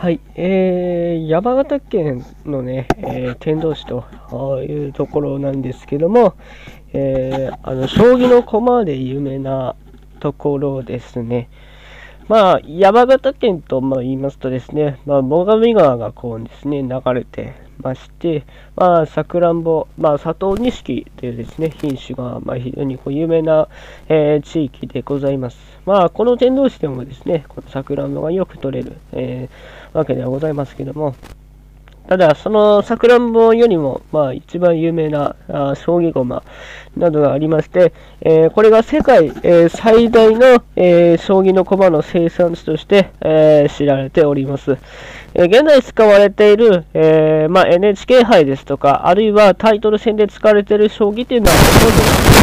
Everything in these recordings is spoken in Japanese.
はい、山形県のね、天童市というところなんですけども、将棋の駒で有名なところですね。まあ、山形県と言いますとですね、最上川がこうですね、流れてまして、さくらんぼ、佐藤錦というですね、品種が非常に有名な、地域でございます。この天童市でもですね、このさくらんぼがよく取れる、わけではございますけども、ただ、そのさくらんぼよりも、一番有名な将棋駒などがありまして、これが世界、最大の、将棋の駒の生産地として、知られております。現在使われている、NHK 杯ですとか、あるいはタイトル戦で使われている将棋というのは、ほとんど、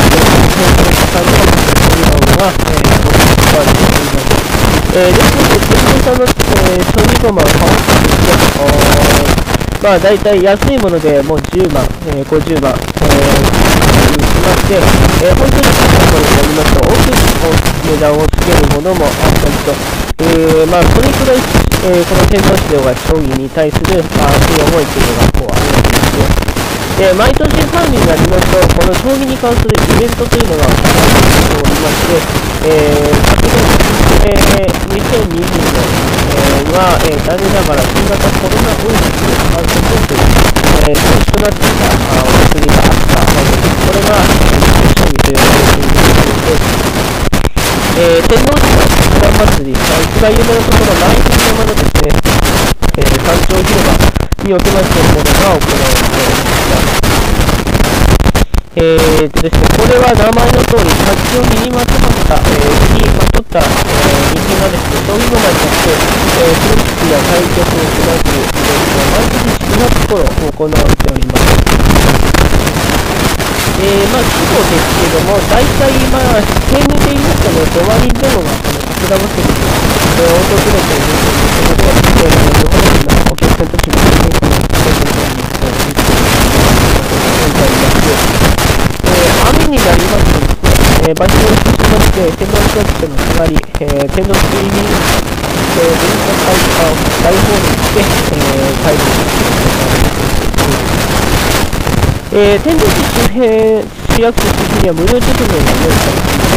将棋が、使われています。ですので、天童さんの、将棋駒を買おうとして、大体安いものでもう10万、50万、にしまして、本当に高いものになりますと、奥に値段をつけるものもあったりと、それくらい、この天童市では将棋に対する、熱い思いというのがあるわけですね。で、毎年春になりますと、この将棋に関するイベントというのが行われておりまして、昨年、2020年は、残念ながら新型コロナウイルス感染症という、中止となっていたお祭りがあったわけです。これが、将棋という形で、天童市の桜祭り、一番有名なところ、来賓山のですね、山頂広場におきまして、これが行われています。ですね、これは名前の通り、勝ちを身にまとった、身にまとった、人間がですね、将棋駒になって、プロ棋士や対局をしますイベントは毎年4月頃行われております。規模ですけれども、大体、平年で言いますとね、5割前後がこの桜祭りに、訪れているということで、どこのようなお客さんたちもですね、この季節の方に、雨になりますとですね、場所を移しまして、天童市役所の隣、天童市に、文化会館大ホールに来て、会議をして天童市周辺、市役所周辺には無料駐車場が用意されています。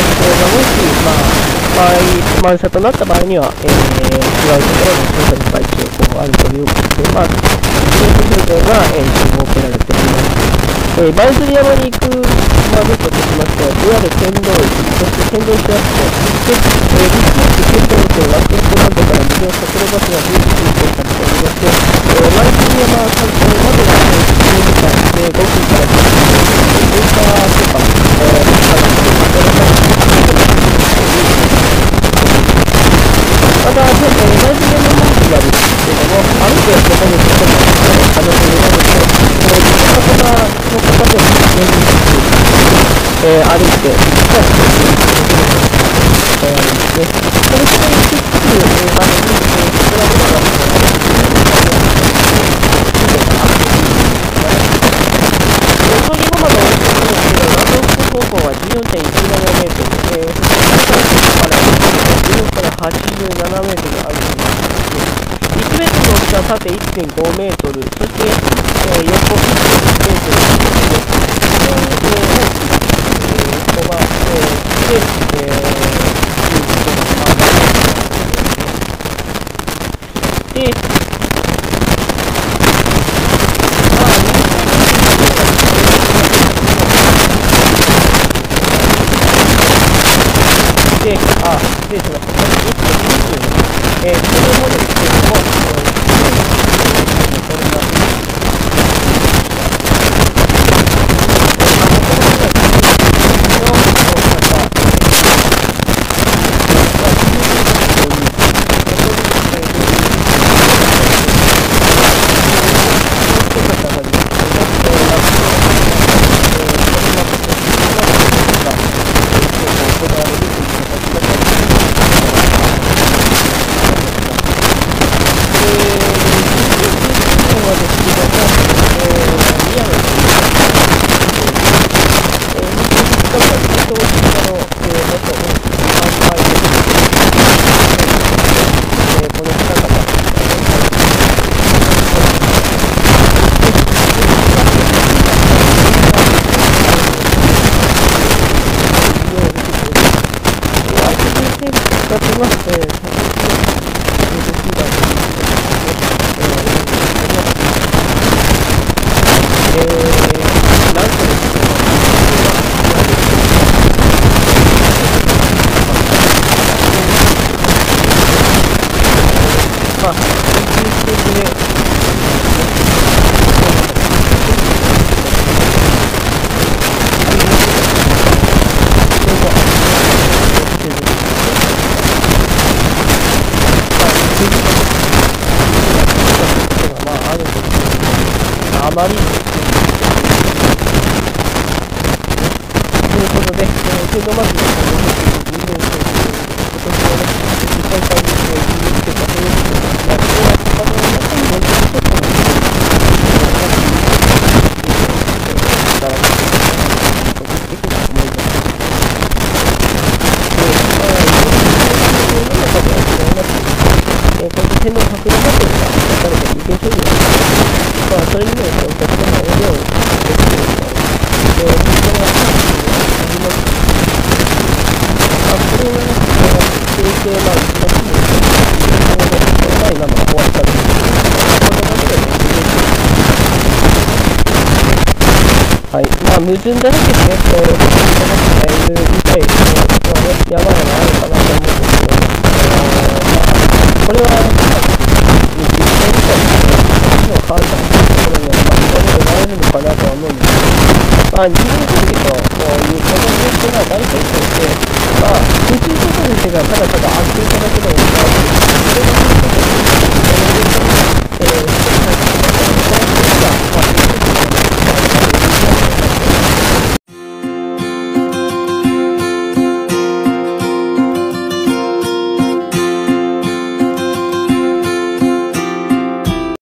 もし、満車となった場合には、違うところの駐車の配置があるということで、無料駐車場が、設けられております。舞鶴山に行くルートとしましては、JR 天童駅、そして天童市役所、そして、立地駅天童駅、楽園ランドから無料シャトルバスが充実してされておりまして、舞鶴山山頂までが12時間で5分から10分で、大阪とか、また、舞鶴山の駅があるんですけれども、歩いてここに来ても可能になるので、の方でも歩いて、あるんですね。それから行き着くまでに、こちらでは、将棋駒の大きさですけど、ランド方向は14.17メートル、から14から87メートルあると思います。1メートルの大きさは縦 1.5 メートル、そして、横1.2メートル、失礼しました。このものですけれども、 あまりですね。ということで、フードマーケットの今年はね、2回会議で見つけたということで、これは他の中にもう一度ちょっと並べていただきたいと個人的には思います。世の中では違います。こういった天皇閣のマーケットが出された意見書にはそれにもお客様の絵を作っているので、それはあります。これが提供の難しいので、今の終わったんですけど、この中ではい、矛盾だらけでね、だいぶ理解のことはね、やばいのがあるかなと思うんですけど、これは、実際に変わったところには、いろいろなれるのかなとは思うんですけど、人間関係と